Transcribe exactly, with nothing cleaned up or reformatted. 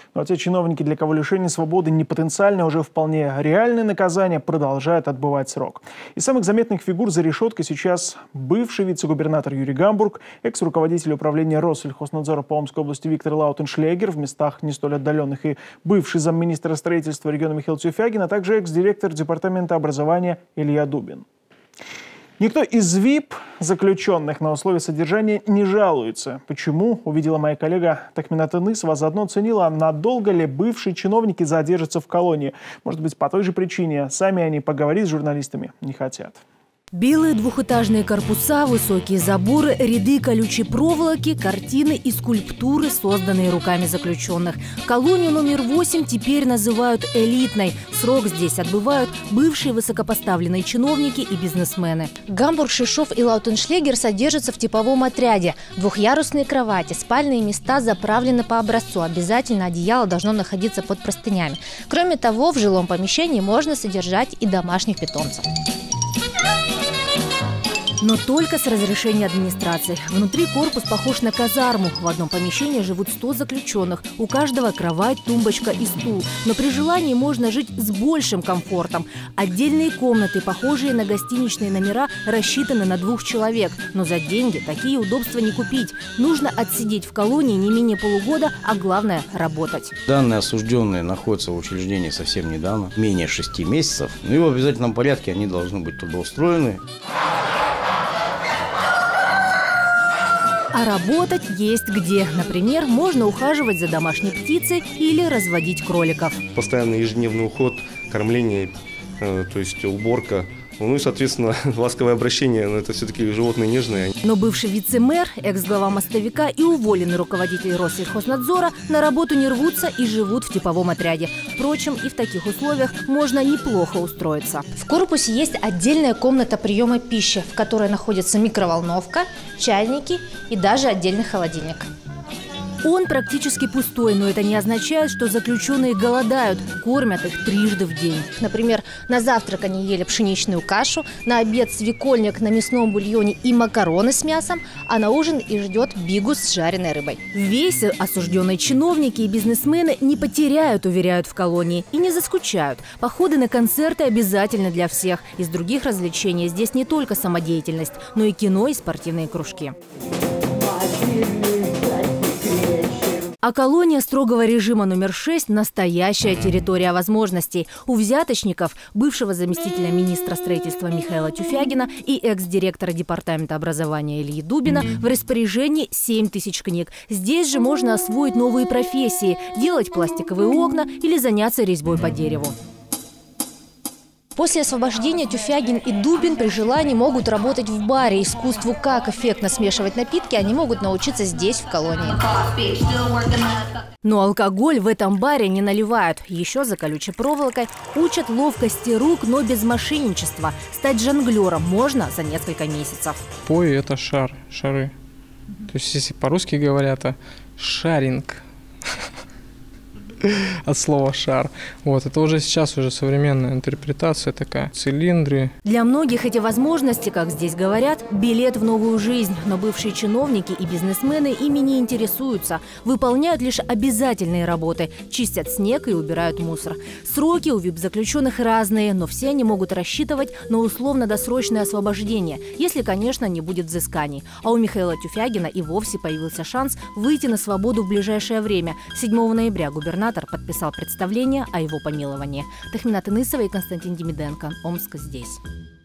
Ну а те чиновники, для кого лишение свободы не потенциально, уже вполне реальное наказание, продолжают отбывать срок. Из самых заметных фигур за решеткой сейчас бывший вице-губернатор Юрий Гамбург, экс-руководитель управления Россельхознадзора по Омской области Виктор Лаутеншлегер, в местах не столь отдаленных, и бывший замминистра строительства региона Михаил Тюфягин, а также экс-директор департамента образования Илья Дубин. Никто из ВИП заключенных на условия содержания не жалуется. Почему, увидела моя коллега Тахминат Энысова, заодно оценила, надолго ли бывшие чиновники задержатся в колонии. Может быть, по той же причине сами они поговорить с журналистами не хотят. Белые двухэтажные корпуса, высокие заборы, ряды колючей проволоки, картины и скульптуры, созданные руками заключенных. Колонию номер восемь теперь называют элитной. Срок здесь отбывают бывшие высокопоставленные чиновники и бизнесмены. Гамбург, Шишов и Лаутеншлегер содержатся в типовом отряде. Двухъярусные кровати, спальные места заправлены по образцу. Обязательно одеяло должно находиться под простынями. Кроме того, в жилом помещении можно содержать и домашних питомцев. Но только с разрешения администрации. Внутри корпус похож на казарму. В одном помещении живут сто заключенных. У каждого кровать, тумбочка и стул. Но при желании можно жить с большим комфортом. Отдельные комнаты, похожие на гостиничные номера, рассчитаны на двух человек. Но за деньги такие удобства не купить. Нужно отсидеть в колонии не менее полугода, а главное – работать. Данные осужденные находятся в учреждении совсем недавно, менее шести месяцев. Ну и в обязательном порядке они должны быть трудоустроены. А работать есть где. Например, можно ухаживать за домашней птицей или разводить кроликов. Постоянный ежедневный уход, кормление, э, то есть уборка. Ну и, соответственно, ласковое обращение, но это все-таки животные нежные. Но бывший вице-мэр, экс-глава мостовика и уволенный руководитель Россельхознадзора на работу не рвутся и живут в типовом отряде. Впрочем, и в таких условиях можно неплохо устроиться. В корпусе есть отдельная комната приема пищи, в которой находится микроволновка, чайники и даже отдельный холодильник. Он практически пустой, но это не означает, что заключенные голодают. Кормят их трижды в день. Например, на завтрак они ели пшеничную кашу, на обед свекольник на мясном бульоне и макароны с мясом, а на ужин их ждет бигус с жареной рыбой. Весь осужденные чиновники и бизнесмены не потеряют, уверяют в колонии, и не заскучают. Походы на концерты обязательны для всех. Из других развлечений здесь не только самодеятельность, но и кино и спортивные кружки. А колония строгого режима номер шесть – настоящая территория возможностей. У взяточников, бывшего заместителя министра строительства Михаила Тюфягина и экс-директора департамента образования Ильи Дубина в распоряжении семь тысяч книг. Здесь же можно освоить новые профессии – делать пластиковые окна или заняться резьбой по дереву. После освобождения Тюфягин и Дубин при желании могут работать в баре. Искусству, как эффектно смешивать напитки, они могут научиться здесь, в колонии. Но алкоголь в этом баре не наливают. Еще за колючей проволокой учат ловкости рук, но без мошенничества. Стать жонглером можно за несколько месяцев. Пой – это шар, шары. То есть, если по-русски говорят, это шаринг. От слова «шар». Вот, это уже сейчас уже современная интерпретация такая. Цилиндры. Для многих эти возможности, как здесь говорят, билет в новую жизнь. Но бывшие чиновники и бизнесмены ими не интересуются. Выполняют лишь обязательные работы. Чистят снег и убирают мусор. Сроки у вип-заключенных разные, но все они могут рассчитывать на условно-досрочное освобождение, если, конечно, не будет взысканий. А у Михаила Тюфягина и вовсе появился шанс выйти на свободу в ближайшее время. седьмого ноября губернатор подписал представление о его помиловании. Тахминат Энысова и Константин Демиденко. Омск здесь.